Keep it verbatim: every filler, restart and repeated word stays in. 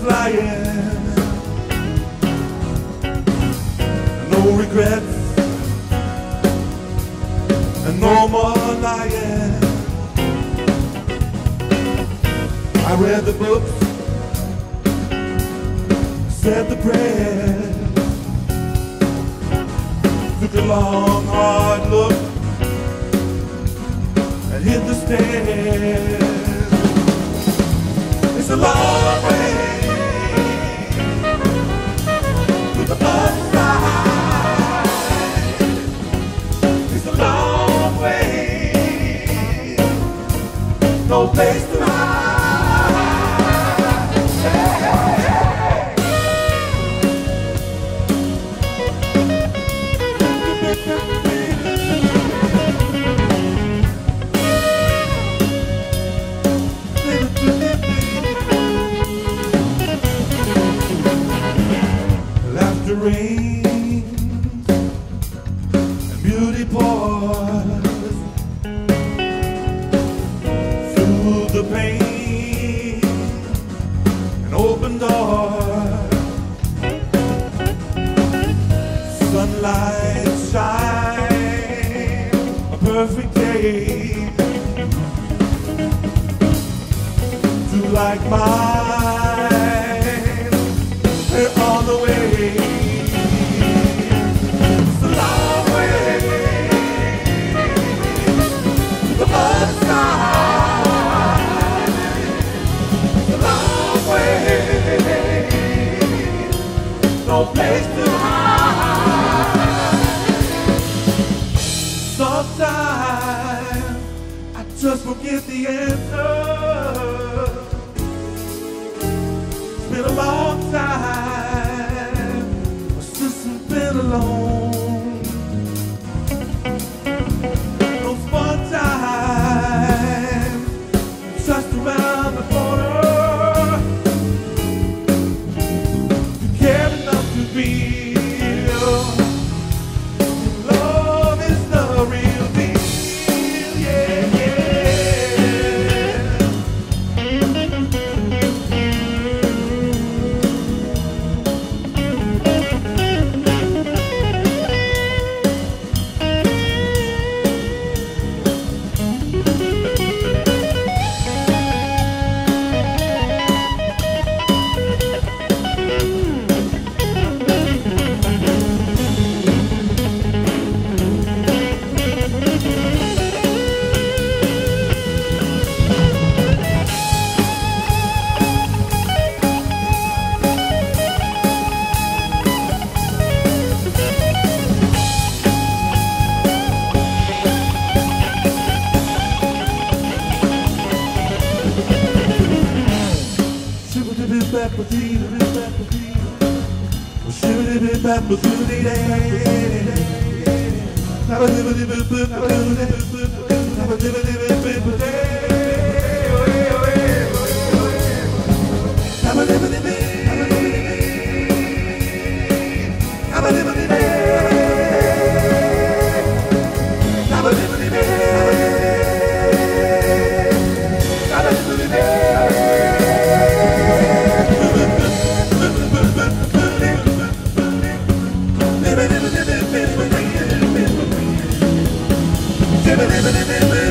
flying, no regrets, and no more lying. I read the books, said the prayers, took a long hard look and hit the stairs. It's a long way to the other side. It's a long way, no place to hide. Rain and beauty pours through the pain and open doors. Sunlight shine a perfect day to like mine. We're on the way. No place to hide. Sometimes I just forget the answer. It's been a long time since I've been alone. Those fun times just around the corner. Love is the real deal, yeah, Live it, live it, live it, live it.